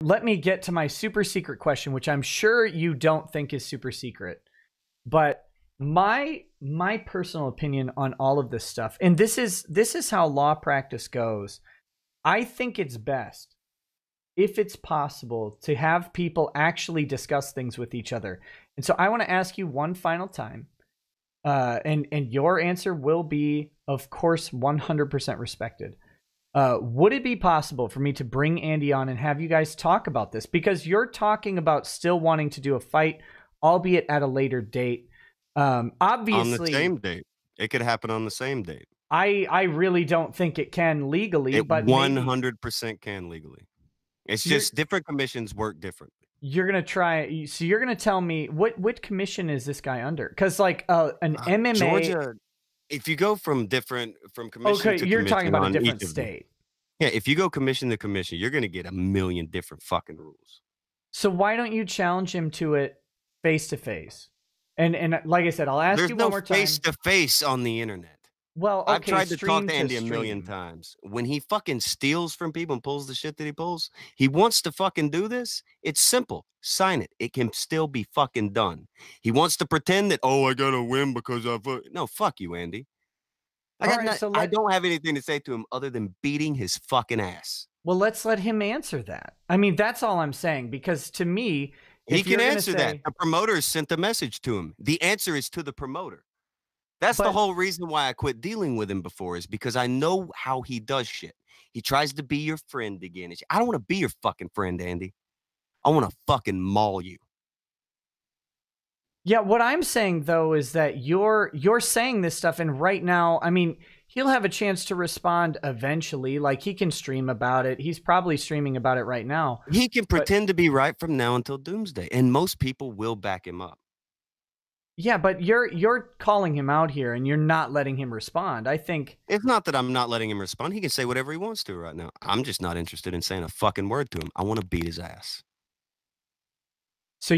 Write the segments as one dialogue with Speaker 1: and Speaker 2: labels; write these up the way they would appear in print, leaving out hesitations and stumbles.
Speaker 1: let me get to my super secret question, which I'm sure you don't think is super secret. But my personal opinion on all of this stuff, and this is how law practice goes. I think it's best, if it's possible, to have people actually discuss things with each other. And so I want to ask you one final time, and your answer will be, of course, 100% respected. Would it be possible for me to bring Andy on and have you guys talk about this? Because you're talking about still wanting to do a fight, albeit at a later date. Obviously,
Speaker 2: on the same date. It could happen on the same date.
Speaker 1: I really don't think it can legally, but
Speaker 2: 100% can legally. It's just different commissions work differently.
Speaker 1: You're gonna try. So you're gonna tell me what commission is this guy under? Because like an MMA,
Speaker 2: Georgia. If you go from commission to
Speaker 1: you're
Speaker 2: commission
Speaker 1: talking about a
Speaker 2: on
Speaker 1: different
Speaker 2: each of them.
Speaker 1: state.
Speaker 2: Yeah, if you go commission to commission, you're gonna get a million different fucking rules.
Speaker 1: So why don't you challenge him to it face to face? And like I said, I'll ask you one more time.
Speaker 2: There's no face to face on the internet.
Speaker 1: Well, okay,
Speaker 2: I've tried to talk to Andy
Speaker 1: stream.
Speaker 2: a million times. When he fucking steals from people and pulls the shit that he pulls, he wants to fucking do this. It's simple. Sign it. It can still be fucking done. He wants to pretend that, oh, I gotta win because I've... No, fuck you, Andy. I don't have anything to say to him other than beating his fucking ass.
Speaker 1: Well, let's let him answer that. I mean, that's all I'm saying, because to me...
Speaker 2: He can answer that. The promoter sent a message to him. The answer is to the promoter. That's the whole reason why I quit dealing with him before, is because I know how he does shit. He tries to be your friend again. I don't want to be your fucking friend, Andy. I want to fucking maul you.
Speaker 1: Yeah, what I'm saying, though, is that you're saying this stuff, and right now, I mean, he'll have a chance to respond eventually. Like, he can stream about it. He's probably streaming about it right now.
Speaker 2: He can pretend to be right from now until doomsday, and most people will back him up.
Speaker 1: Yeah, but you're calling him out here, and you're not letting him respond. I think
Speaker 2: it's not that I'm not letting him respond. He can say whatever he wants to right now. I'm just not interested in saying a fucking word to him. I want to beat his ass.
Speaker 1: So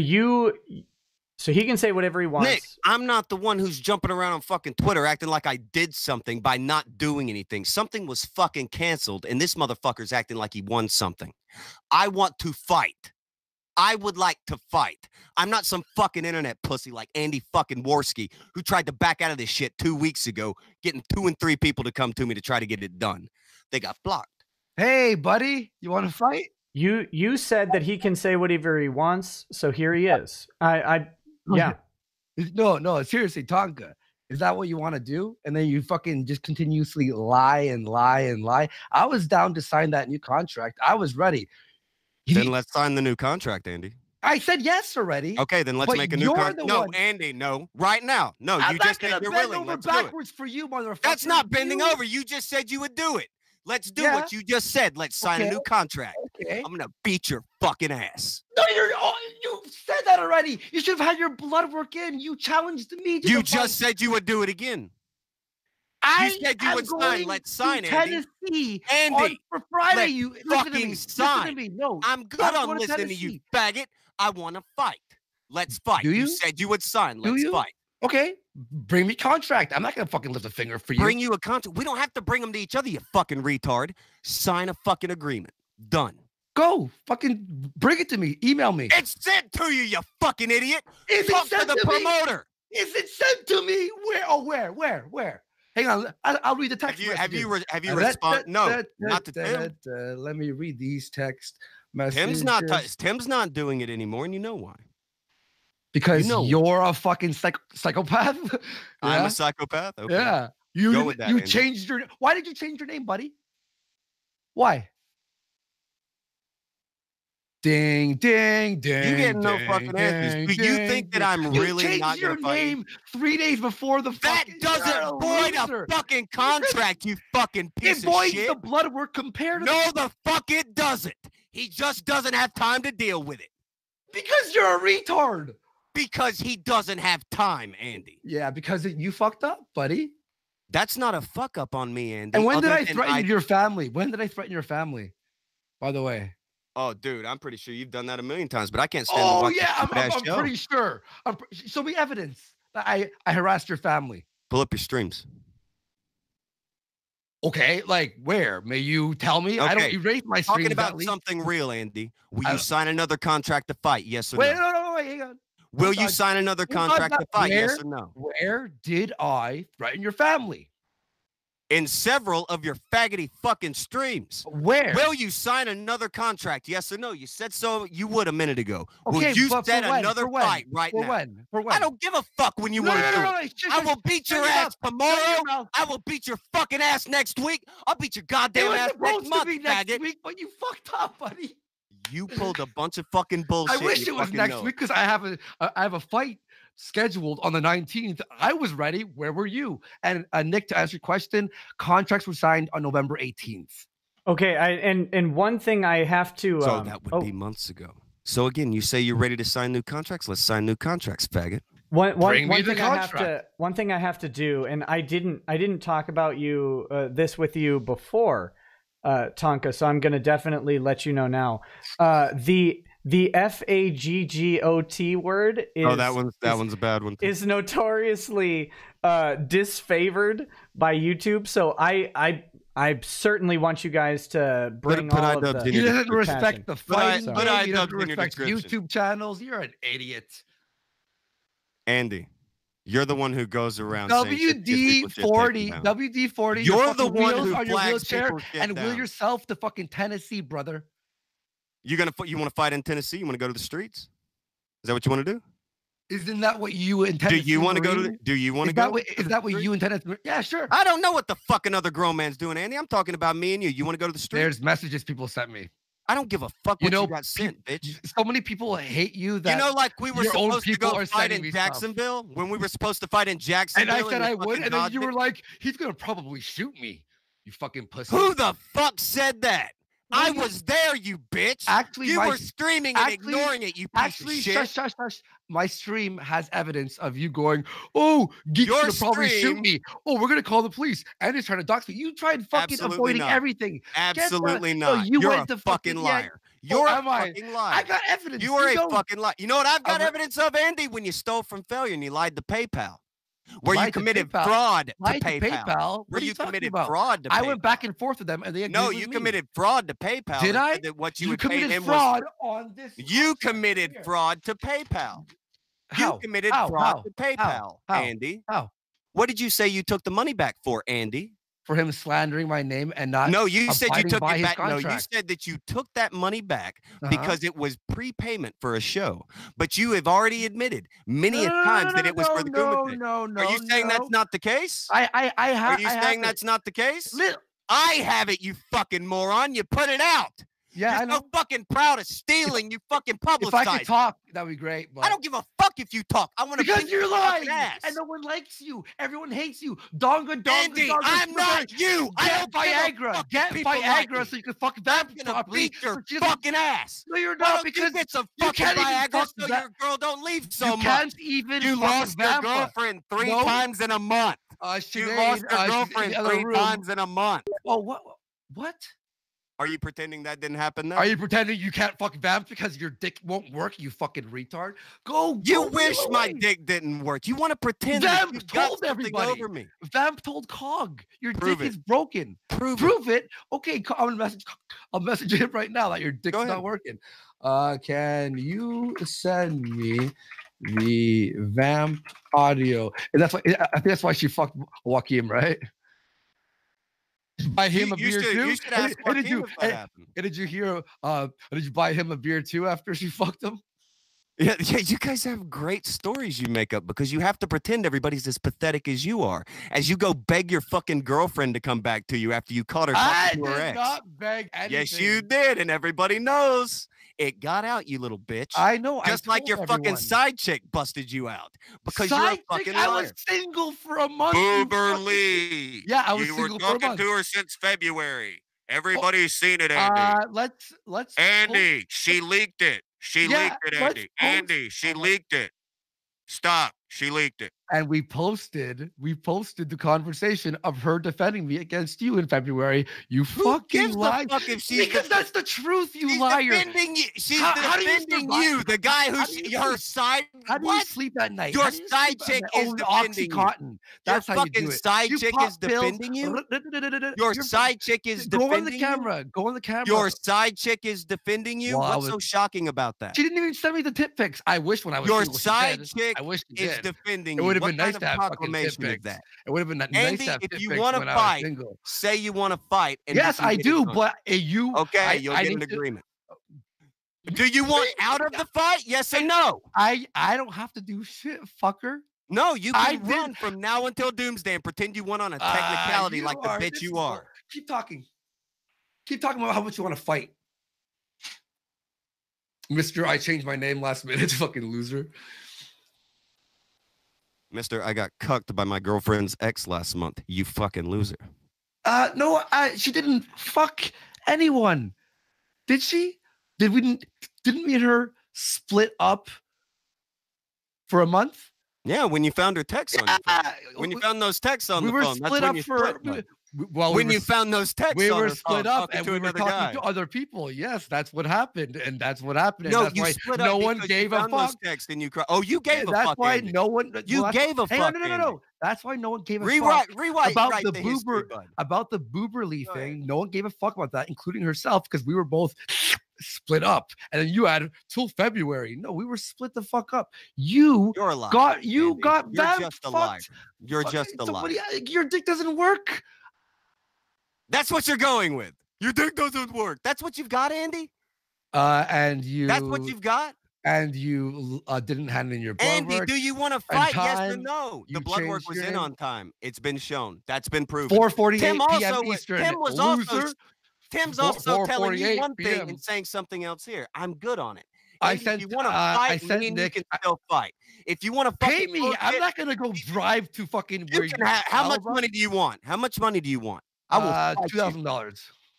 Speaker 1: he can say whatever he wants.
Speaker 2: Nick, I'm not the one who's jumping around on fucking Twitter acting like I did something by not doing anything. Something was fucking canceled, and this motherfucker's acting like he won something. I want to fight. I would like to fight. I'm not some fucking internet pussy like Andy fucking Warski, who tried to back out of this shit 2 weeks ago, getting 2 and 3 people to come to me to try to get it done. They got blocked.
Speaker 3: Hey, buddy, you want to fight?
Speaker 1: You said that he can say whatever he wants, so here he is. Yeah.
Speaker 3: No, seriously, Tonka. Is that what you want to do? And then you fucking just continuously lie and lie and lie. I was down to sign that new contract. I was ready.
Speaker 2: Then let's sign the new contract, Andy.
Speaker 3: I said yes already.
Speaker 2: Okay, then let's make a new contract. No, Andy, no. Right now. No, you just said you're willing. Let's
Speaker 3: backwards for you, motherfucker.
Speaker 2: That's not bending over. You just said you would do it. Let's do what you just said. Let's sign a new contract. Okay. I'm gonna beat your fucking ass.
Speaker 3: No, you said that already. You should have had your blood work in. You challenged me.
Speaker 2: You just said you would do it again. You said you would sign. Let's sign, Andy. Andy,
Speaker 3: for Friday, you
Speaker 2: fucking sign.
Speaker 3: Listen to me. No,
Speaker 2: I'm good on listening to you, faggot. I want to fight. Let's fight.
Speaker 3: Do you?
Speaker 2: You said you would sign. Let's fight.
Speaker 3: Okay, bring me contract. I'm not gonna fucking lift a finger for you.
Speaker 2: Bring you a contract. We don't have to bring them to each other, you fucking retard. Sign a fucking agreement. Done.
Speaker 3: Go. Fucking bring it to me. Email me.
Speaker 2: It's sent to you, you fucking idiot.
Speaker 3: Is it sent to the
Speaker 2: promoter?
Speaker 3: Is it sent to me? Where? Oh, where? Hang on. I'll read the text.
Speaker 2: Have you responded? No, not to Tim.
Speaker 3: Let me read these text messages.
Speaker 2: Tim's not doing it anymore, and you know why.
Speaker 3: Because you're a fucking psychopath. Yeah?
Speaker 2: I'm a psychopath. Okay.
Speaker 3: Yeah. You changed your. Why did you change your name, buddy? Why? Ding, ding, ding.
Speaker 2: You get no fucking answers. Do you think that I'm really not
Speaker 3: your name 3 days before the
Speaker 2: that doesn't void a fucking contract, you fucking piece of shit.
Speaker 3: It voids the blood work compared to
Speaker 2: no, the fuck it doesn't. He just doesn't have time to deal with it.
Speaker 3: Because you're a retard.
Speaker 2: Because he doesn't have time, Andy.
Speaker 3: Yeah, because you fucked up, buddy.
Speaker 2: That's not a fuck up on me, Andy.
Speaker 3: And when did I threaten your family? When did I threaten your family? By the way.
Speaker 2: Oh, dude, I'm pretty sure you've done that a million times, but I can't stand
Speaker 3: to watch I'm pretty sure. Show me evidence that I harassed your family.
Speaker 2: Pull up your streams.
Speaker 3: Okay, like where? May you tell me? I don't
Speaker 2: Okay.
Speaker 3: erase my
Speaker 2: Talking
Speaker 3: streams
Speaker 2: about
Speaker 3: that leak.
Speaker 2: something real, Andy. Will you sign another contract to fight? Yes or
Speaker 3: Wait,
Speaker 2: no?
Speaker 3: no, wait, hang on.
Speaker 2: Will
Speaker 3: Hold
Speaker 2: you
Speaker 3: on.
Speaker 2: sign another
Speaker 3: Hold on,
Speaker 2: contract to fight? Yes or no?
Speaker 3: Where did I threaten your family?
Speaker 2: In several of your faggoty fucking streams.
Speaker 3: Where?
Speaker 2: Will you sign another contract? Yes or no? You said so. You would a minute ago.
Speaker 3: Okay,
Speaker 2: Will you
Speaker 3: but
Speaker 2: set
Speaker 3: for when?
Speaker 2: another
Speaker 3: For when?
Speaker 2: fight right
Speaker 3: For
Speaker 2: now?
Speaker 3: when? For when?
Speaker 2: I don't give a fuck when you
Speaker 3: No,
Speaker 2: want to
Speaker 3: no,
Speaker 2: do
Speaker 3: no,
Speaker 2: it.
Speaker 3: no,
Speaker 2: I will beat your ass tomorrow. I will beat your fucking ass next week. I'll beat your
Speaker 3: It
Speaker 2: goddamn
Speaker 3: was
Speaker 2: ass next
Speaker 3: supposed to
Speaker 2: month,
Speaker 3: be next
Speaker 2: faggot.
Speaker 3: week, but you fucked up, buddy.
Speaker 2: You pulled a bunch of fucking bullshit.
Speaker 3: I wish it was next week because I have a fight scheduled on the 19th. I was ready. Where were you? And Nick, to answer your question, contracts were signed on November 18th.
Speaker 1: Okay, and one thing I have to.
Speaker 2: So that would be months ago. So again, you say you're ready to sign new contracts. Let's sign new contracts, faggot.
Speaker 1: One thing I have to do, and I didn't talk about this with you before, Tonka. So I'm going to definitely let you know now. The FAGGOT word is
Speaker 2: that one's a bad one too.
Speaker 1: Is notoriously disfavored by YouTube. So I certainly want you guys to bring all of the.
Speaker 3: He doesn't respect the fight.
Speaker 2: But I
Speaker 3: he doesn't
Speaker 2: dubbed in your
Speaker 3: respect
Speaker 2: description.
Speaker 3: YouTube channels. You're an idiot.
Speaker 2: Andy, you're the one who goes around saying
Speaker 3: WD-40. WD-40.
Speaker 2: You're the one who
Speaker 3: on your
Speaker 2: flags
Speaker 3: wheelchair
Speaker 2: people's shit
Speaker 3: and
Speaker 2: down.
Speaker 3: wheel yourself to fucking Tennessee, brother.
Speaker 2: You want to fight in Tennessee? You want to go to the streets? Is that what you want to do?
Speaker 3: Isn't that what you intend?
Speaker 2: Do you want to go to? Do you want to go?
Speaker 3: Is that what you intend? Yeah, sure.
Speaker 2: I don't know what the fucking other grown man's doing, Andy. I'm talking about me and you. You want to go to the streets?
Speaker 3: There's messages people sent me.
Speaker 2: I don't give a fuck what you got sent, bitch.
Speaker 3: So many people hate you that
Speaker 2: like we were supposed to go fight in Jacksonville when we were supposed to fight in Jacksonville.
Speaker 3: And I said I would, and then you were like, he's gonna probably shoot me. You fucking pussy.
Speaker 2: Who the fuck said that? I was there, you bitch.
Speaker 3: Actually,
Speaker 2: you were screaming and ignoring it, you piece of shit.
Speaker 3: Shush. My stream has evidence of you going, oh, Geek's gonna probably shoot me. Oh, we're gonna call the police. And he's trying to dox me. You tried fucking avoiding everything.
Speaker 2: Absolutely not. You're a fucking liar. You're a fucking liar.
Speaker 3: I got evidence.
Speaker 2: You are a fucking liar. You know what I've got evidence of, Andy? When you stole from failure and you lied to PayPal. Where you committed fraud to PayPal. Where you committed fraud to PayPal.
Speaker 3: I went back and forth with them, and they agreed with me.
Speaker 2: Committed fraud to PayPal.
Speaker 3: Did I?
Speaker 2: What
Speaker 3: you committed fraud on this.
Speaker 2: You committed fraud to PayPal. You committed fraud to PayPal, Andy.
Speaker 3: How?
Speaker 2: What did you say you took the money back for, Andy?
Speaker 3: For him slandering my name and not.
Speaker 2: No, you said you took it back.
Speaker 3: Contract.
Speaker 2: No, you said that you took that money back because it was prepayment for a show. But you have already admitted many times that it was for the Goomba thing.
Speaker 3: No.
Speaker 2: Are you saying that's not the case?
Speaker 3: I have.
Speaker 2: Are you saying that's not the case? I have it, you fucking moron. You put it out.
Speaker 3: Yeah,
Speaker 2: You're so fucking proud of stealing. You fucking publicize.
Speaker 3: If I could talk, that'd be great. But
Speaker 2: I don't give a fuck if you talk. I want to
Speaker 3: because you're lying, and no one likes you. Everyone hates you. Donga.
Speaker 2: Andy, I'm not you.
Speaker 3: Get Viagra. Get Viagra so you can fuck vamp properly.
Speaker 2: Beat your fucking ass.
Speaker 3: No, you're not. Because
Speaker 2: you get some fucking Viagra so your girl don't leave so much.
Speaker 3: You can't even.
Speaker 2: You lost your girlfriend 3 times in a month. You lost your girlfriend 3 times in a month.
Speaker 3: Oh, what?
Speaker 2: Are you pretending that didn't happen now?
Speaker 3: Are you pretending you can't fuck vamp because your dick won't work, you fucking retard?
Speaker 2: You wish my dick didn't work. You want to pretend
Speaker 3: Vamp
Speaker 2: that you got
Speaker 3: told everybody
Speaker 2: over me.
Speaker 3: Vamp told Cog. Your
Speaker 2: Prove
Speaker 3: dick
Speaker 2: it.
Speaker 3: is broken. Prove it. Okay, I'll message him right now that your dick's not working. Can you send me the vamp audio? And I think that's why she fucked Joaquin, right? Buy him a beer too.
Speaker 2: You should ask Joaquin if that happened.
Speaker 3: And did you hear? Did you buy him a beer too after she fucked him?
Speaker 2: Yeah, you guys have great stories you make up because you have to pretend everybody's as pathetic as you are. As you go beg your fucking girlfriend to come back to you after you caught her talking to her ex.
Speaker 3: I did not beg anything.
Speaker 2: Yes, you did, and everybody knows. It got out, you little bitch.
Speaker 3: I know.
Speaker 2: Just like your fucking side chick busted you out because you're a fucking liar.
Speaker 3: I was single for a month.
Speaker 2: Boober Lee.
Speaker 3: Yeah, I was single for a month.
Speaker 2: You were talking to her since February. Everybody's seen it, Andy.
Speaker 3: Let's.
Speaker 2: Andy, she leaked it. She leaked it, Andy. Andy, she leaked it. Stop. She leaked it.
Speaker 3: And we posted the conversation of her defending me against you in February. You fucking lied. Because that's the truth, you liar.
Speaker 2: Defending you. She's defending you. The guy her side.
Speaker 3: How do you sleep at night?
Speaker 2: Your side chick is defending you. That's how you do it. Your fucking side chick is defending you. Your side chick is defending you.
Speaker 3: Go on the camera. Go on the camera.
Speaker 2: Your side chick is defending you. What's so shocking about that?
Speaker 3: She didn't even send me the tip pics. I wish when I was
Speaker 2: your side chick is defending you.
Speaker 3: It would have been nice to have fucking tip pics. It would have been nice to have tip pics.
Speaker 2: If you want to fight, say you want to fight.
Speaker 3: Yes, I do. But you
Speaker 2: okay? You'll get an agreement. Do you want out of the fight? Yes or no?
Speaker 3: I don't have to do shit, fucker.
Speaker 2: No, you can run from now until doomsday and pretend you won on a technicality like the bitch you are.
Speaker 3: Keep talking. Keep talking about how much you want to fight. Mr. I changed my name last minute, fucking loser.
Speaker 2: Mister, I got cucked by my girlfriend's ex last month. You fucking loser.
Speaker 3: No, she didn't fuck anyone. Did she? Didn't me and her split up for a month?
Speaker 2: Yeah, when you found her texts on your phone. When you found those texts on the phone.
Speaker 3: We were split up for... Well,
Speaker 2: when you found those texts,
Speaker 3: we were split up and we were talking to other people. Yes, that's what happened, and that's what happened.
Speaker 2: No,
Speaker 3: that's
Speaker 2: you
Speaker 3: why
Speaker 2: split
Speaker 3: no
Speaker 2: up
Speaker 3: one gave a fuck.
Speaker 2: Texts and you cried. Oh, you gave a fuck.
Speaker 3: That's why no one.
Speaker 2: You gave a fuck.
Speaker 3: No. That's why no one gave a
Speaker 2: fuck. Rewrite
Speaker 3: about the
Speaker 2: boober
Speaker 3: about the booberly thing. No one gave a fuck about that, including herself, because we were both split up. And then you had till February. No, we were split the fuck up. You're a liar. You're
Speaker 2: just a liar. You're just a liar.
Speaker 3: Your dick doesn't work.
Speaker 2: That's what you're going with. Your dick doesn't work. That's what you've got, Andy?
Speaker 3: And you...
Speaker 2: That's what you've got?
Speaker 3: And you didn't hand in your blood
Speaker 2: Andy,
Speaker 3: work.
Speaker 2: do you want to fight? Yes or no? The blood work was in on time. It's been shown. That's been proven.
Speaker 3: 4:48 p.m. Eastern.
Speaker 2: Tim's also telling you one thing and saying something else here. I'm good on it. If you want to fight, Nick, you can still fight. If you want to
Speaker 3: pay me, I'm not going to go drive to fucking...
Speaker 2: How much money do you want? How much money do you want?
Speaker 3: $2,000.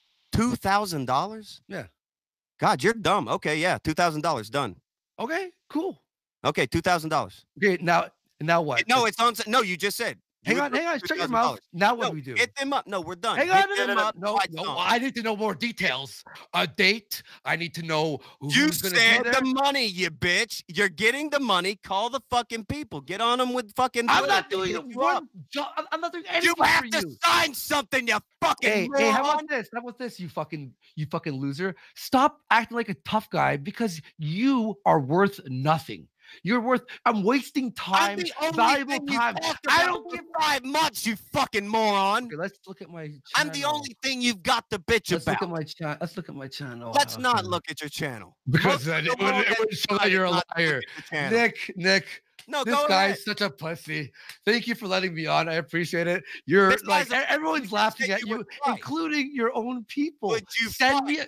Speaker 2: $2,000?
Speaker 3: Yeah.
Speaker 2: God, you're dumb. Okay, yeah, $2,000 done.
Speaker 3: Okay, cool.
Speaker 2: Okay, $2,000.
Speaker 3: Okay, now what?
Speaker 2: No, it's on. No, you just said.
Speaker 3: Hang on. Shut your mouth. Now what do we do?
Speaker 2: Hit them up. No, we're done.
Speaker 3: Hang on. No. I need to know more details. A date. I need to know who's
Speaker 2: you said the money, you bitch. You're getting the money. Call the fucking people. Get on them with fucking.
Speaker 3: I'm not doing one job. I'm not doing anything.
Speaker 2: You have to sign something, you fucking.
Speaker 3: Hey, how about this? How about this? You fucking loser. Stop acting like a tough guy because you are worth nothing. You're worth. I'm wasting time, valuable time.
Speaker 2: I don't give 5 months, you fucking moron.
Speaker 3: Okay, let's look at my channel.
Speaker 2: I'm the only thing you've got to bitch about.
Speaker 3: Look at my channel. Let's look at my channel.
Speaker 2: Let's not look at your channel.
Speaker 3: Because it would show that you're a liar. Nick. No, this guy's such a pussy. Thank you for letting me on. I appreciate it. You're like everyone's laughing at you, including your own people. Send me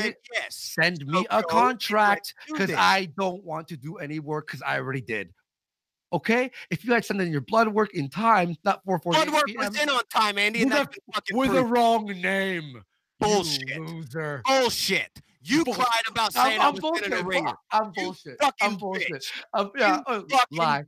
Speaker 3: a contract because I don't want to do any work because I already did. Okay, if you had sent in your blood work in time, not 4:48
Speaker 2: blood work was in on time, Andy,
Speaker 3: with a wrong name.
Speaker 2: Bullshit,
Speaker 3: loser.
Speaker 2: Bullshit. You cried about saying I was in a ringer.
Speaker 3: I'm bullshit.
Speaker 2: I'm bullshit.
Speaker 3: Lie.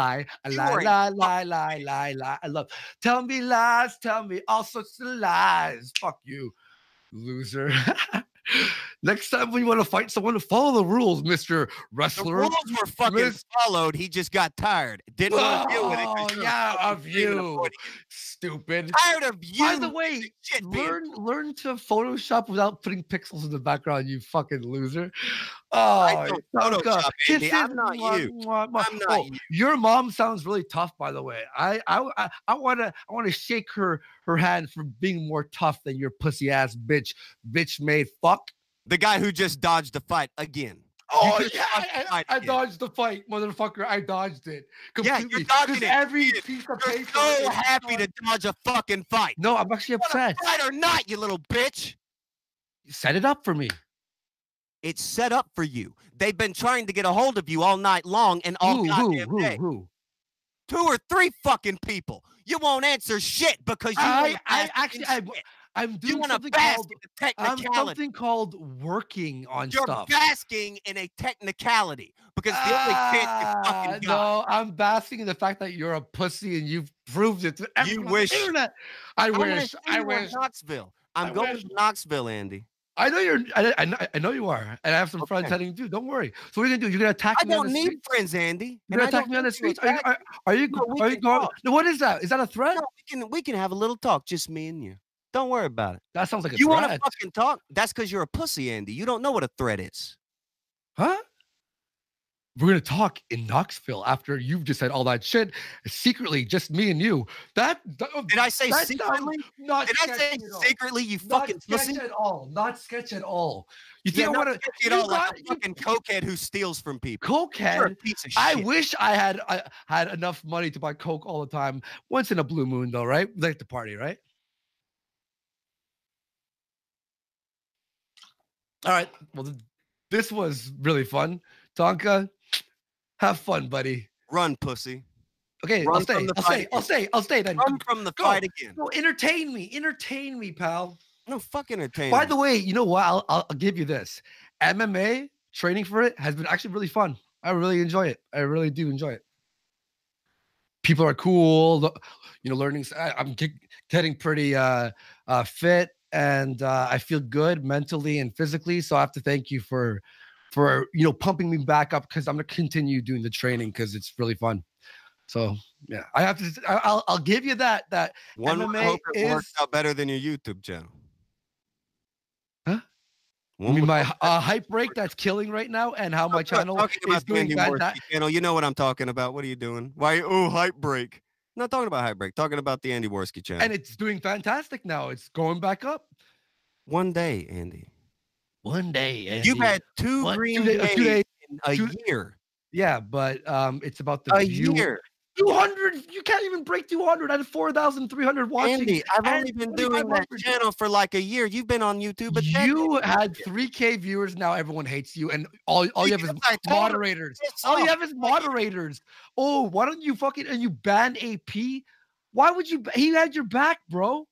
Speaker 3: I love. Tell me lies. Tell me all sorts of lies. Fuck you, loser. Next time when you want to fight someone, follow the rules, Mr. Wrestler.
Speaker 2: The rules were fucking followed. He just got tired. Didn't want to deal with it.
Speaker 3: Yeah, of you. Stupid.
Speaker 2: Tired of you.
Speaker 3: By the way, learn to Photoshop without putting pixels in the background, you fucking loser.
Speaker 2: I don't Photoshop, Andy. I'm not you. I'm not you.
Speaker 3: Your mom sounds really tough, by the way. I want to shake her hand for being more tough than your pussy ass bitch made fuck.
Speaker 2: The guy who just dodged the fight again.
Speaker 3: Oh yeah, I dodged the fight, motherfucker. I dodged it completely.
Speaker 2: Yeah, you're dodging it.
Speaker 3: Every piece of paper.
Speaker 2: You're so happy to dodge a fucking fight.
Speaker 3: No, I'm actually upset.
Speaker 2: Fight or not, you little bitch.
Speaker 3: Set it up for me.
Speaker 2: It's set up for you. They've been trying to get a hold of you all night long and all goddamn day.
Speaker 3: Who?
Speaker 2: 2 or 3 fucking people. You won't answer shit because you
Speaker 3: I'm doing
Speaker 2: want to
Speaker 3: something
Speaker 2: bask
Speaker 3: called
Speaker 2: in the technicality.
Speaker 3: something called working on
Speaker 2: You're
Speaker 3: stuff.
Speaker 2: basking in a technicality because the only chance you fucking got.
Speaker 3: No, I'm basking in the fact that you're a pussy and you've proved it to everyone on the
Speaker 2: wish.
Speaker 3: internet. I wish. I
Speaker 2: In
Speaker 3: wish.
Speaker 2: Knoxville. I'm going to Knoxville, Andy.
Speaker 3: I know you're. I know you are, and I have some friends heading too. Don't worry. So what are you gonna do? You're gonna attack me on the street?
Speaker 2: I don't need friends, Andy.
Speaker 3: You're gonna attack me on the streets? Are you going? No, what is that? Is that a threat?
Speaker 2: No, we can have a little talk, just me and you. Don't worry about it.
Speaker 3: That sounds like a
Speaker 2: you
Speaker 3: threat.
Speaker 2: Want to fucking talk? That's because you're a pussy, Andy. You don't know what a threat is.
Speaker 3: Huh? We're gonna talk in Knoxville after you've just said all that shit secretly, just me and you. Did
Speaker 2: I say secretly?
Speaker 3: Not
Speaker 2: did I say secretly? You fucking pussy.
Speaker 3: Not sketch at all. Not sketch at all. You think I want to
Speaker 2: get all like a fucking cokehead who steals from people?
Speaker 3: Cokehead.
Speaker 2: You're a piece of shit.
Speaker 3: I wish I had enough money to buy coke all the time. Once in a blue moon, though, right? We like to party, right? All right. Well, this was really fun, Tonka. Have fun, buddy.
Speaker 2: Run, pussy.
Speaker 3: Okay, I'll stay then.
Speaker 2: Run from the fight again.
Speaker 3: No, entertain me, pal.
Speaker 2: No, fucking entertain.
Speaker 3: By the way, you know what? I'll give you this. MMA training for it has been actually really fun. I really enjoy it. I really do enjoy it. People are cool. Learning. I'm getting pretty fit, and I feel good mentally and physically. So I have to thank you for pumping me back up, because I'm gonna continue doing the training because it's really fun. So yeah, I have to. I'll give you that.
Speaker 2: One
Speaker 3: MMA
Speaker 2: works out better than your YouTube channel.
Speaker 3: Huh? You mean my hype break that's killing right now, and how my channel is doing that?
Speaker 2: Channel. You know what I'm talking about. What are you doing? Why? Oh, hype break. I'm not talking about hype break. Talking about the Andy Warski channel.
Speaker 3: And it's doing fantastic now. It's going back up.
Speaker 2: One day, Andy.
Speaker 3: One day, Andy.
Speaker 2: You've had two green days in a year.
Speaker 3: Yeah, but it's about the
Speaker 2: year.
Speaker 3: 200. You can't even break 200. I had 4,300 watching.
Speaker 2: Andy, I've only been doing that channel for like a year. You've been on YouTube.
Speaker 3: You had 3K viewers. Now everyone hates you, and all you have is moderators. All you have is moderators. Oh, why don't you and you ban AP? Why would you? He had your back, bro.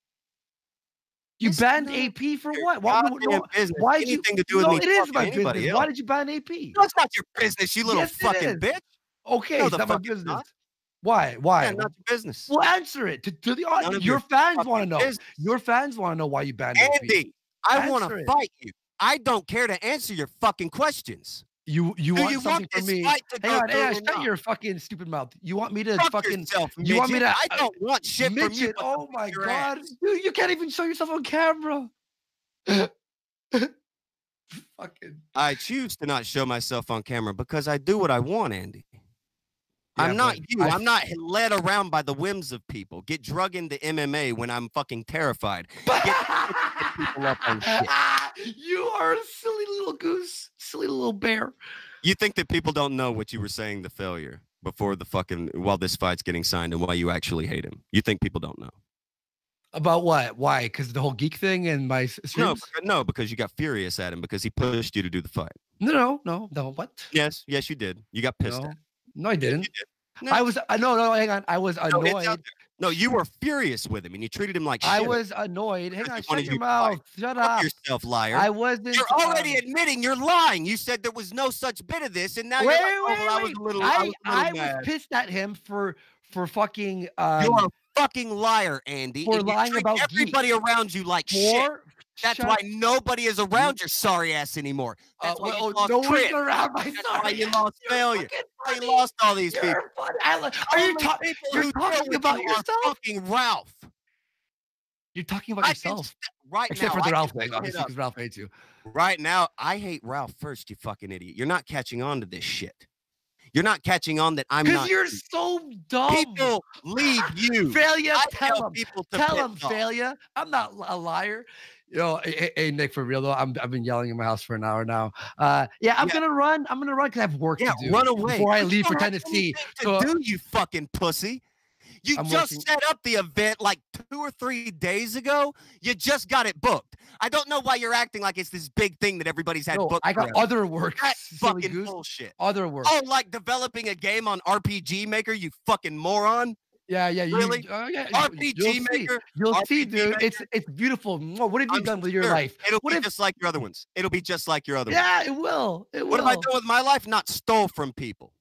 Speaker 3: You banned AP for what? Why did you?
Speaker 2: Anything to do with me?
Speaker 3: It is my business. Why did you ban AP?
Speaker 2: No, it's not your business, you little fucking bitch.
Speaker 3: Okay, it's not my business. Why?
Speaker 2: Yeah, not your business.
Speaker 3: Well, answer it to the audience. Your fans want to know. Your fans want to know why you banned AP.
Speaker 2: Andy, I want to fight you. I don't care to answer your fucking questions.
Speaker 3: You want something from me? Hang on, shut your fucking stupid mouth. You want me to
Speaker 2: You want me to? I don't want shit from you.
Speaker 3: Oh my god, dude, you can't even show yourself on camera. Fucking.
Speaker 2: I choose to not show myself on camera because I do what I want, Andy. Yeah, I'm not you. I'm not led around by the whims of people. Get drug into MMA when I'm fucking terrified. Get people up on shit.
Speaker 3: You are a silly little goose, silly little bear.
Speaker 2: You think that people don't know what you were saying, the failure, before while this fight's getting signed, and why you actually hate him? You think people don't know? About what? Why? Because the whole geek thing and my streams? No, because you got furious at him because he pushed you to do the fight. No. What? Yes, you did. You got pissed at him. No, I didn't. No. I was no. Hang on. I was annoyed. No, you were furious with him, and you treated him like shit. I was annoyed. Hang on, shut your mouth. Shut up. Yourself, liar. I wasn't. You're already admitting you're lying. You said there was no such bit of this, and now you're like, I was a little. I was pissed at him for fucking. You're a fucking liar, Andy. For lying about everybody around you like shit. That's why nobody is around your sorry ass anymore. That's why you lost Chris. Around my That's why you lost failure. You lost all these people. Are you talking about yourself? Fucking Ralph. You're talking about yourself. Right now. Except for the Ralph thing, obviously, because Ralph hates you. Right now, I hate Ralph first, you fucking idiot. You're not catching on to this shit. You're not catching on that I'm not. Because you're so dumb. People leave you. Failure, tell them. Tell them, failure. I'm not a liar. Hey, Nick, for real though, I've been yelling in my house for an hour now. I'm gonna run. I'm gonna run because I have work to do. Run away before I leave for Tennessee. You fucking pussy. You just set up the event like 2 or 3 days ago. You just got it booked. I don't know why you're acting like it's this big thing that everybody's had booked. I got other work. That's fucking bullshit. Other work. Oh, like developing a game on RPG Maker, you fucking moron.
Speaker 3: Yeah.
Speaker 2: Really?
Speaker 3: Yeah,
Speaker 2: RPG maker.
Speaker 3: You'll see,
Speaker 2: RPG
Speaker 3: dude.
Speaker 2: maker.
Speaker 3: It's beautiful. What have you
Speaker 2: I'm
Speaker 3: done with your
Speaker 2: sure
Speaker 3: life?
Speaker 2: It'll
Speaker 3: What
Speaker 2: be
Speaker 3: if?
Speaker 2: just like your other ones. It'll be just like your other ones.
Speaker 3: Yeah, it will. It
Speaker 2: What have I
Speaker 3: will.
Speaker 2: done with my life? Not stole from people.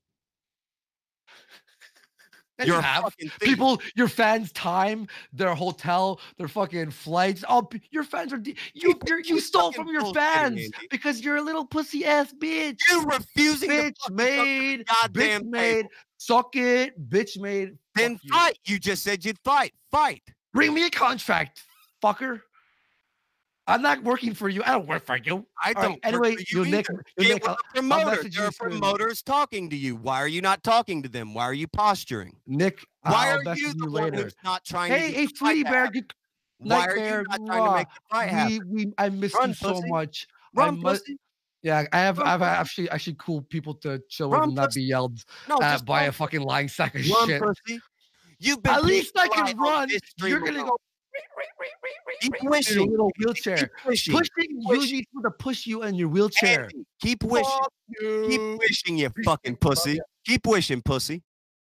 Speaker 3: And
Speaker 2: You're
Speaker 3: you
Speaker 2: a
Speaker 3: have
Speaker 2: fucking thief.
Speaker 3: people, your fans' time, their hotel, their fucking flights. Oh, your fans are you stole
Speaker 2: fucking
Speaker 3: from your
Speaker 2: bullshitting,
Speaker 3: fans
Speaker 2: Andy.
Speaker 3: because you're a little pussy ass bitch.
Speaker 2: You refusing to
Speaker 3: Bitch
Speaker 2: fucking
Speaker 3: made,
Speaker 2: goddamn
Speaker 3: bitch made,
Speaker 2: table.
Speaker 3: suck it, bitch made.
Speaker 2: Then
Speaker 3: Fuck you.
Speaker 2: fight. You just said you'd fight. Fight.
Speaker 3: Bring me a contract, fucker. I'm not working for you. I don't work for you.
Speaker 2: I
Speaker 3: All
Speaker 2: don't.
Speaker 3: right, anyway,
Speaker 2: work for you
Speaker 3: Nick,
Speaker 2: either.
Speaker 3: yo,
Speaker 2: Get
Speaker 3: Nick,
Speaker 2: with
Speaker 3: I'll
Speaker 2: the promoter.
Speaker 3: message
Speaker 2: There
Speaker 3: you
Speaker 2: are
Speaker 3: soon.
Speaker 2: promoters talking to you. Why are you not talking to them? Why are you posturing?
Speaker 3: Nick,
Speaker 2: Why
Speaker 3: I'll
Speaker 2: are
Speaker 3: message
Speaker 2: you the
Speaker 3: you
Speaker 2: one
Speaker 3: later.
Speaker 2: who's not trying
Speaker 3: Hey,
Speaker 2: to
Speaker 3: hey,
Speaker 2: get the fight
Speaker 3: Flea
Speaker 2: to
Speaker 3: Bear,
Speaker 2: happen? Why are you
Speaker 3: Nightmare,
Speaker 2: not trying to make the fight happen?
Speaker 3: I missed
Speaker 2: Run,
Speaker 3: you so
Speaker 2: pussy.
Speaker 3: much.
Speaker 2: Run, pussy.
Speaker 3: Yeah, I have
Speaker 2: Run,
Speaker 3: actually cool people to chill with
Speaker 2: Run,
Speaker 3: and not
Speaker 2: pussy.
Speaker 3: be yelled
Speaker 2: No,
Speaker 3: at
Speaker 2: just
Speaker 3: by
Speaker 2: run,
Speaker 3: a fucking lying sack of
Speaker 2: run,
Speaker 3: shit.
Speaker 2: pussy. You've been
Speaker 3: At least I
Speaker 2: paid to lie
Speaker 3: can
Speaker 2: on
Speaker 3: run.
Speaker 2: this
Speaker 3: You're
Speaker 2: stream
Speaker 3: gonna
Speaker 2: alone.
Speaker 3: go
Speaker 2: Keep
Speaker 3: in your
Speaker 2: wishing.
Speaker 3: little wheelchair.
Speaker 2: Keep wishing.
Speaker 3: Pushing
Speaker 2: Keep
Speaker 3: you
Speaker 2: wishing.
Speaker 3: need people to push you in your wheelchair.
Speaker 2: Andy, keep wishing.
Speaker 3: Fuck
Speaker 2: Keep
Speaker 3: you.
Speaker 2: wishing, you fucking pussy. Keep wishing, pussy.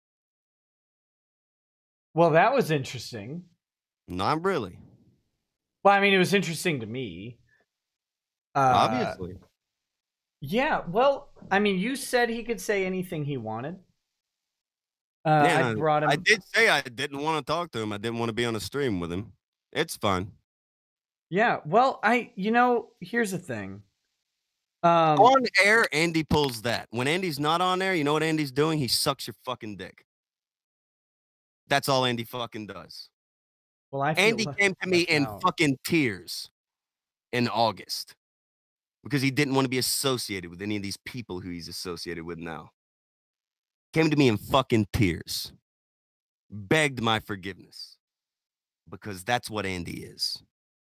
Speaker 1: Well, that was interesting.
Speaker 2: Not really.
Speaker 1: Well, I mean, it was interesting to me.
Speaker 2: Obviously.
Speaker 1: Yeah, well, I mean, you said he could say anything he wanted.
Speaker 2: Yeah,
Speaker 1: I brought him.
Speaker 2: I did say I didn't want to talk to him. I didn't want to be on a stream with him. It's fine.
Speaker 1: Yeah, well, here's the thing.
Speaker 2: On air, Andy pulls that. When Andy's not on air, you know what Andy's doing? He sucks your fucking dick. That's all Andy fucking does.
Speaker 1: Well,
Speaker 2: Andy came to me in fucking tears in August because he didn't want to be associated with any of these people who he's associated with now. Came to me in fucking tears. Begged my forgiveness because that's what Andy is.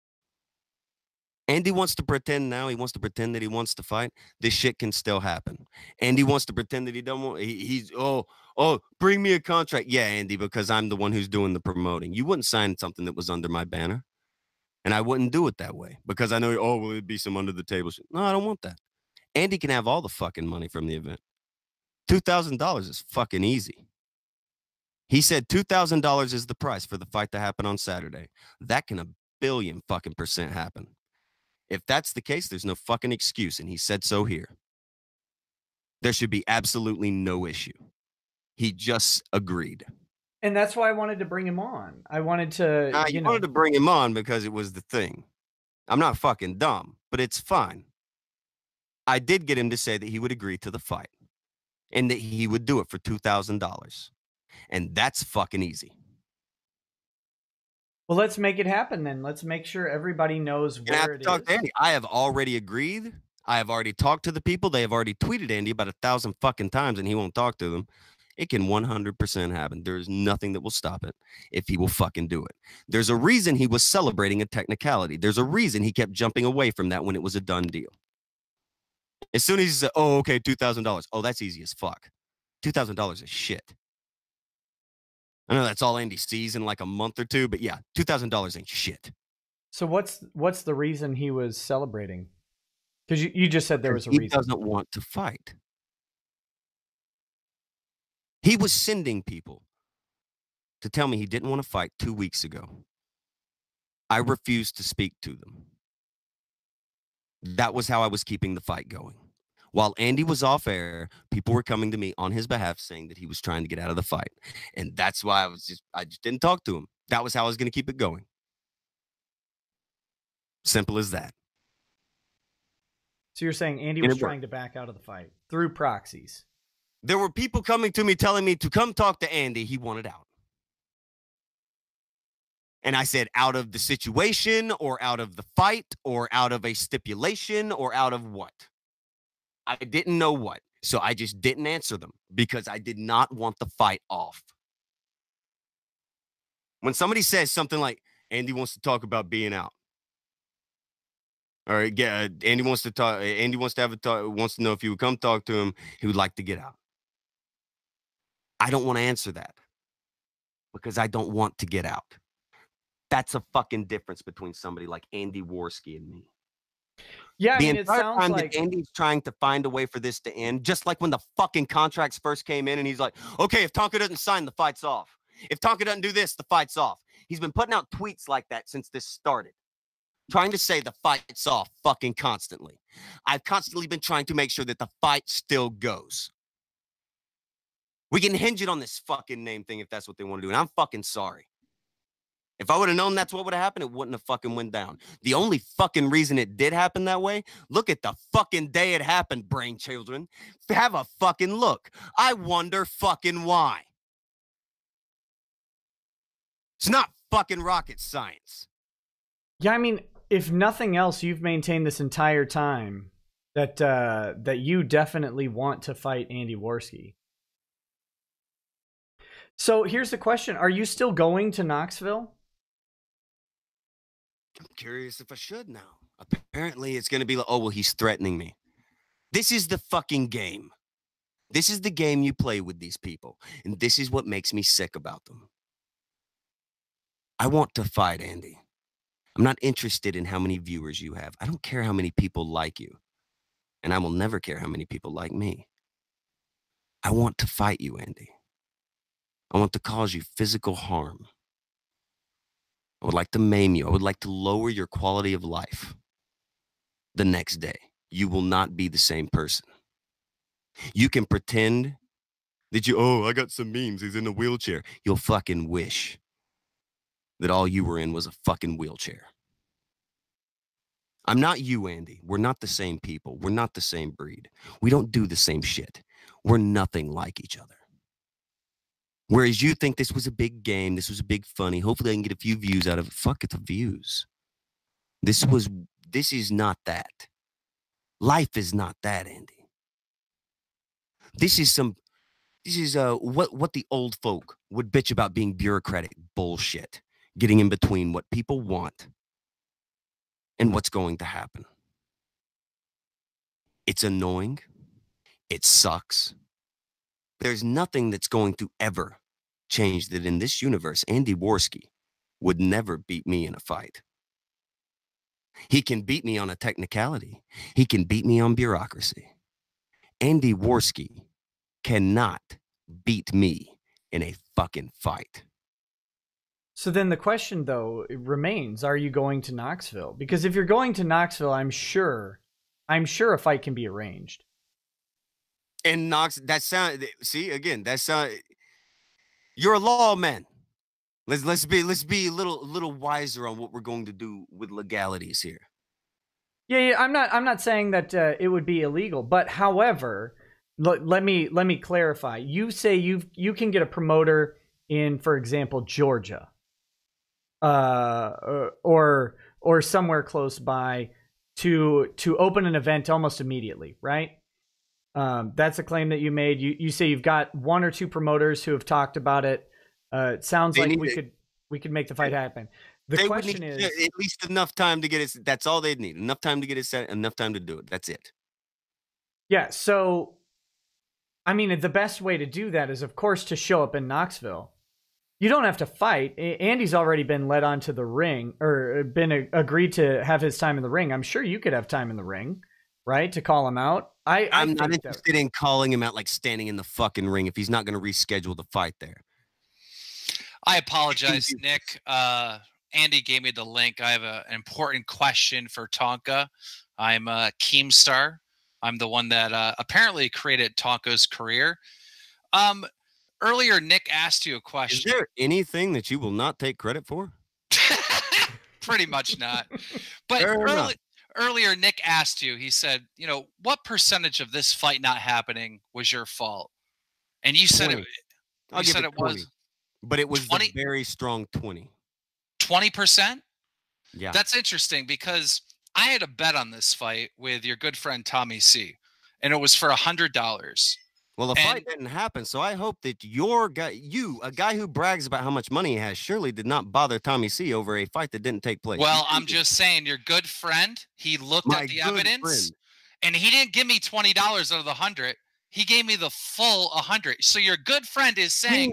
Speaker 2: Andy wants to pretend now. He wants to pretend that he wants to fight. This shit can still happen. Andy wants to pretend that he don't want. He's bring me a contract. Yeah, Andy, because I'm the one who's doing the promoting. You wouldn't sign something that was under my banner, and I wouldn't do it that way because I know. Oh, will it be some under the table shit? No, I don't want that. Andy can have all the fucking money from the event. $2,000 is fucking easy. He said $2,000 is the price for the fight to happen on Saturday. That can 1,000,000,000 fucking % happen. If that's the case, there's no fucking excuse, and he said so here. There should be absolutely no issue. He just agreed.
Speaker 1: And that's why I wanted to bring him on. I wanted to,
Speaker 2: you wanted to bring him on because it was the thing. I'm not fucking dumb, but it's fine. I did get him to say that he would agree to the fight and that he would do it for $2,000. And that's fucking easy.
Speaker 1: Well, let's make it happen then. Let's make sure everybody knows where it is.
Speaker 2: To Andy. I have already agreed. I have already talked to the people. They have already tweeted Andy about 1,000 fucking times, and he won't talk to them. It can 100% happen. There is nothing that will stop it if he will fucking do it. There's a reason he was celebrating a technicality. There's a reason he kept jumping away from that when it was a done deal. As soon as he said, oh, okay, $2,000. Oh, that's easy as fuck. $2,000 is shit. I know that's all Andy sees in like a month or two, but yeah, $2,000 ain't shit.
Speaker 1: So what's the reason he was celebrating? Because you just said there was a reason.
Speaker 2: He doesn't want to fight. He was sending people to tell me he didn't want to fight 2 weeks ago. I refused to speak to them. That was how I was keeping the fight going. While Andy was off air, people were coming to me on his behalf saying that he was trying to get out of the fight. And that's why I just didn't talk to him. That was how I was going to keep it going. Simple as that.
Speaker 1: So you're saying Andy was trying to back out of the fight through proxies?
Speaker 2: There were people coming to me telling me to come talk to Andy. He wanted out. And I said, out of the situation or out of the fight or out of a stipulation or out of what? I didn't know what. So I just didn't answer them because I did not want the fight off. When somebody says something like, Andy wants to talk about being out. Or Andy wants to talk. Andy wants to have a talk. Wants to know if you would come talk to him. He would like to get out. I don't want to answer that because I don't want to get out. That's a fucking difference between somebody like Andy Warski and me.
Speaker 1: Yeah,
Speaker 2: the entire time that Andy's trying to find a way for this to end, just like when the fucking contracts first came in, and he's like, "Okay, if Tonka doesn't sign, the fight's off." If Tonka doesn't do this, the fight's off. He's been putting out tweets like that since this started, trying to say the fight's off fucking constantly. I've constantly been trying to make sure that the fight still goes. We can hinge it on this fucking name thing if that's what they want to do, and I'm fucking sorry. If I would have known that's what would have happened, it wouldn't have fucking went down. The only fucking reason it did happen that way, look at the fucking day it happened, brain children. Have a fucking look. I wonder fucking why. It's not fucking rocket science.
Speaker 1: Yeah, I mean, if nothing else, you've maintained this entire time that that you definitely want to fight Andy Warski. So here's the question. Are you still going to Knoxville?
Speaker 2: I'm curious if I should now. Apparently, it's going to be like, oh, well, he's threatening me. This is the fucking game. This is the game you play with these people. And this is what makes me sick about them. I want to fight Andy. I'm not interested in how many viewers you have. I don't care how many people like you. And I will never care how many people like me. I want to fight you, Andy. I want to cause you physical harm. I would like to maim you. I would like to lower your quality of life. The next day, you will not be the same person. You can pretend that oh, I got some memes. He's in a wheelchair. You'll fucking wish that all you were in was a fucking wheelchair. I'm not you, Andy. We're not the same people. We're not the same breed. We don't do the same shit. We're nothing like each other. Whereas you think this was a big game, this was a big funny, hopefully I can get a few views out of it. Fuck it, the views. This is not that. Life is not that, Andy. This is what the old folk would bitch about being bureaucratic bullshit, getting in between what people want and what's going to happen. It's annoying. It sucks. There's nothing that's going to ever change that in this universe. Andy Warski would never beat me in a fight. He can beat me on a technicality. He can beat me on bureaucracy. Andy Warski cannot beat me in a fucking fight.
Speaker 1: So then the question, though, it remains, are you going to Knoxville? Because if you're going to Knoxville, I'm sure a fight can be arranged.
Speaker 2: And you're a lawman. Let's be a little wiser on what we're going to do with legalities here.
Speaker 1: Yeah, I'm not saying that it would be illegal, but however, let me clarify. You say you can get a promoter in, for example, Georgia, or somewhere close by to open an event almost immediately, right? That's a claim that you made. You say you've got one or two promoters who have talked about it. It sounds like we could make the fight happen. The question is
Speaker 2: at least enough time to get it. That's all they'd need. Enough time to get it set. Enough time to do it. That's it.
Speaker 1: Yeah. So, I mean, the best way to do that is, of course, to show up in Knoxville. You don't have to fight. Andy's already been led onto the ring, or been agreed to have his time in the ring. I'm sure you could have time in the ring, right? To call him out.
Speaker 2: I'm not interested in calling him out, like standing in the fucking ring if he's not going to reschedule the fight there.
Speaker 4: I apologize, Nick. Andy gave me the link. I have an important question for Tonka. I'm Keemstar. I'm the one that apparently created Tonka's career. Earlier, Nick asked you a question.
Speaker 2: Is there anything that you will not take credit for?
Speaker 4: Pretty much not. But earlier, Nick asked you, he said, what percentage of this fight not happening was your fault? And you said
Speaker 2: 20. It was. But it was 20? A very strong 20.
Speaker 4: 20%?
Speaker 2: Yeah.
Speaker 4: That's interesting because I had a bet on this fight with your good friend Tommy C, and it was for $100.
Speaker 2: Well, the fight didn't happen, so I hope that a guy who brags about how much money he has, surely did not bother Tommy C over a fight that didn't take place.
Speaker 4: Well, I'm just saying, your good friend, he looked at the evidence, and he didn't give me $20 out of the 100. He gave me the full 100. So your good friend is saying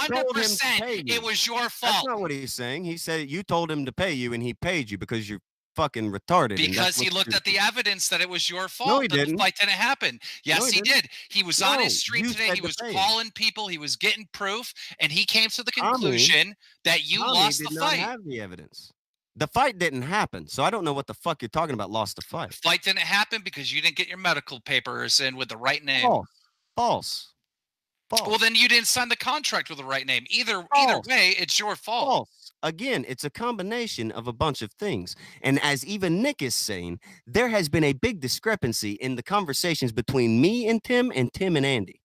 Speaker 4: 100% it was your fault.
Speaker 2: That's not what he's saying. He said you told him to pay you, and he paid you because you're fucking retarded.
Speaker 4: Because he looked at the evidence that it was your fault.
Speaker 2: No, he
Speaker 4: that
Speaker 2: didn't.
Speaker 4: The fight didn't happen. Yes,
Speaker 2: No,
Speaker 4: he did. He was on his stream today. He was
Speaker 2: same.
Speaker 4: calling people. He was getting proof, and he came to the conclusion that you lost the fight.
Speaker 2: Did not have the evidence. The fight didn't happen, so I don't know what the fuck you're talking about. Lost the fight.
Speaker 4: The fight didn't happen because you didn't get your medical papers in with the right name.
Speaker 2: False.
Speaker 4: Well, then you didn't sign the contract with the right name. Either way, it's your fault.
Speaker 2: False. Again, it's a combination of a bunch of things. And as even Nick is saying, there has been a big discrepancy in the conversations between me and Tim and Andy.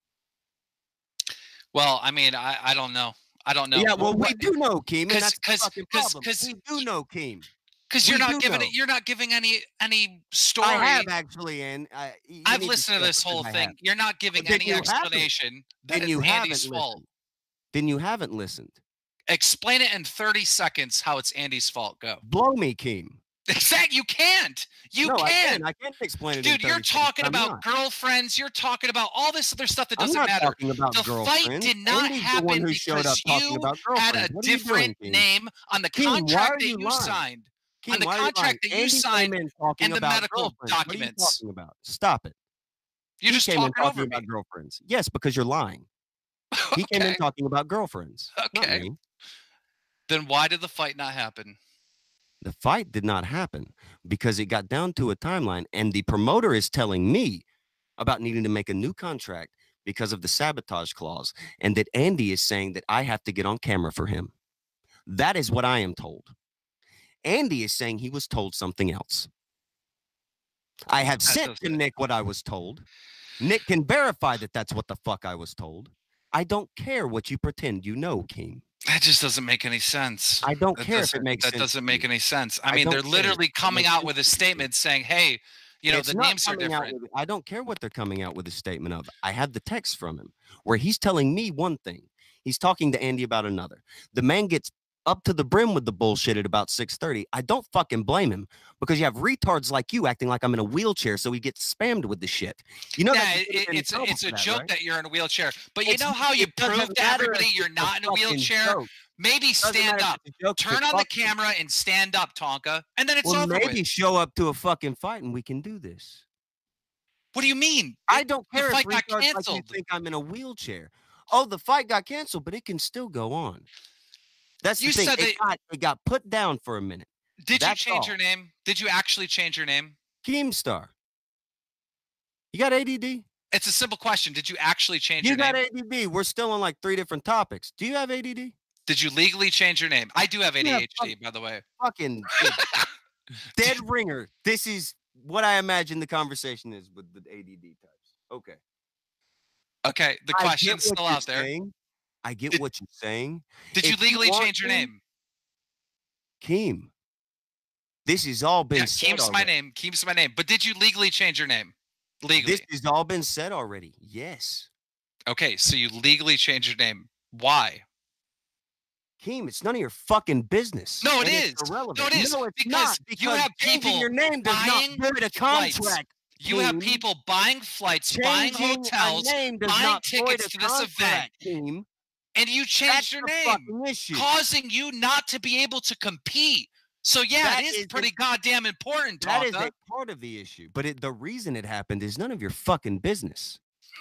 Speaker 4: Well, I mean, I don't know. I don't know.
Speaker 2: Yeah, well, we do know, Keem.
Speaker 4: Because
Speaker 2: we do know, Keem.
Speaker 4: Because you're not giving any story.
Speaker 2: I have actually, and
Speaker 4: I've listened to this whole thing. You're not giving any explanation that it's Andy's fault.
Speaker 2: Then you haven't listened.
Speaker 4: Explain it in 30 seconds how it's Andy's fault. Go.
Speaker 2: Blow me, Keem.
Speaker 4: Exactly. You can't. You can't.
Speaker 2: I can't explain it.
Speaker 4: Dude, you're talking about girlfriends. You're talking about all this other stuff that doesn't matter.
Speaker 2: Talking about
Speaker 4: the fight did not happen because you had a different name on the contract that you signed.
Speaker 2: Keem,
Speaker 4: on the contract that you signed and the medical documents.
Speaker 2: What are you talking about? Stop it.
Speaker 4: You just talking over
Speaker 2: about girlfriends. Yes, because you're lying. He came in talking about girlfriends.
Speaker 4: Okay. Then why did the fight not happen?
Speaker 2: The fight did not happen because it got down to a timeline, and the promoter is telling me about needing to make a new contract because of the sabotage clause, and that Andy is saying that I have to get on camera for him. That is what I am told. Andy is saying he was told something else. I have sent to Nick what I was told. Nick can verify that that's what the fuck I was told. I don't care what you pretend you know, Keem.
Speaker 4: That just doesn't make any sense.
Speaker 2: I don't care if it makes sense.
Speaker 4: That doesn't make any sense. I mean, they're literally coming out with a statement saying, hey, you know, the names are different.
Speaker 2: I don't care what they're coming out with a statement of. I have the text from him where he's telling me one thing. He's talking to Andy about another. The man gets up to the brim with the bullshit at about 6:30. I don't fucking blame him because you have retards like you acting like I'm in a wheelchair, so he gets spammed with the shit. You know,
Speaker 4: it's a joke that you're in a wheelchair, but you know how you prove to everybody you're not in a wheelchair? Maybe stand up, turn on the camera and stand up, Tonka, and then it's over with.
Speaker 2: Maybe show up to a fucking fight and we can do this.
Speaker 4: What do you mean?
Speaker 2: I don't care if
Speaker 4: the fight got canceled.
Speaker 2: Like you think I'm in a wheelchair. Oh, the fight got canceled, but it can still go on. That's the thing. It got put down for a minute.
Speaker 4: Did you change your name? Did you actually change your name?
Speaker 2: Keemstar. You got ADD?
Speaker 4: It's a simple question. Did you actually change your name?
Speaker 2: You got ADD. We're still on like 3 different topics. Do you have ADD?
Speaker 4: Did you legally change your name? I do have ADHD, by the way.
Speaker 2: Fucking dead ringer. This is what I imagine the conversation is with the ADD types. Okay.
Speaker 4: Okay. The question's still out there.
Speaker 2: I get what you're saying.
Speaker 4: Did you legally change your name?
Speaker 2: Keem. This has all been said
Speaker 4: Keem's my name. Keem's my name. But did you legally change your name? Legally.
Speaker 2: This has all been said already. Yes.
Speaker 4: Okay, so you legally changed your name. Why?
Speaker 2: Keem, it's none of your fucking business.
Speaker 4: No, it is.
Speaker 2: Irrelevant.
Speaker 4: No, it is.
Speaker 2: No, it's
Speaker 4: because
Speaker 2: not. Because
Speaker 4: you have people
Speaker 2: your name does
Speaker 4: buying
Speaker 2: not void a contract.
Speaker 4: Flights. You have people buying flights, buying hotels, buying tickets to this event.
Speaker 2: Team.
Speaker 4: And you changed your name, causing you not to be able to compete. So, yeah, it is pretty goddamn important, Tonka.
Speaker 2: That is a part of the issue. But the reason it happened is none of your fucking business.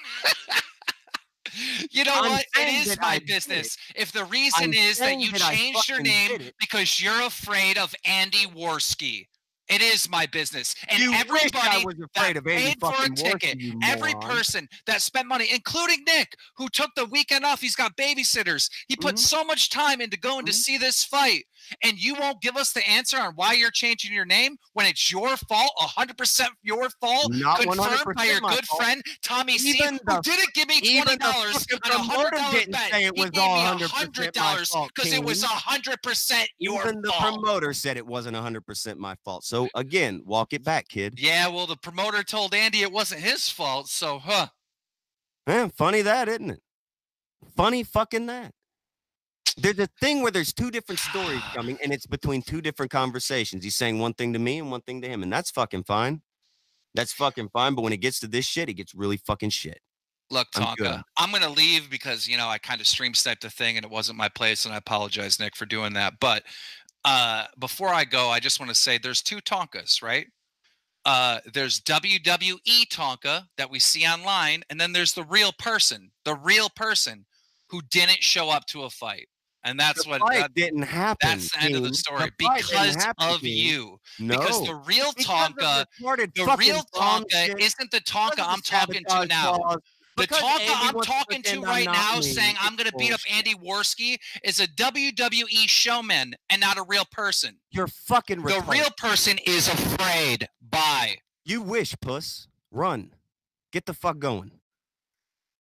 Speaker 4: You know what? It is my business. If the reason is that you changed your name because you're afraid of Andy Warski. It is my business. And everybody that paid for a ticket, every person that spent money, including Nick, who took the weekend off, he's got babysitters. He put so much time into going to see this fight. And you won't give us the answer on why you're changing your name when it's your fault, 100% your fault, confirmed by your good friend Tommy C, who didn't give me $20 on a $100 bet. He gave me $100 because it was 100% your fault.
Speaker 2: Even the promoter said it wasn't 100% my fault. So again, walk it back, kid.
Speaker 4: Yeah, well, the promoter told Andy it wasn't his fault, so
Speaker 2: funny that, isn't it? Funny fucking that. There's a thing where there's 2 different stories coming, and it's between 2 different conversations. He's saying one thing to me and one thing to him, and that's fucking fine. That's fucking fine, but when it gets to this shit, it gets really fucking shit.
Speaker 4: Look, Tonka, I'm going to leave because, you know, I kind of stream sniped the thing, and it wasn't my place, and I apologize, Nick, for doing that. But before I go, I just want to say there's two Tonkas, right? There's WWE Tonka that we see online, and then there's the real person who didn't show up to a fight. And that's
Speaker 2: The
Speaker 4: what
Speaker 2: fight didn't happen.
Speaker 4: that's the end of the story because of you.
Speaker 2: No.
Speaker 4: Because the real Tonka, isn't the Tonka I'm talking to now. The Tonka I'm talking to right now saying I'm going to beat up Andy Warski is a WWE showman and not a real person.
Speaker 2: You're fucking retarded.
Speaker 4: The real person is afraid. Bye.
Speaker 2: You wish, puss. Run. Get the fuck going.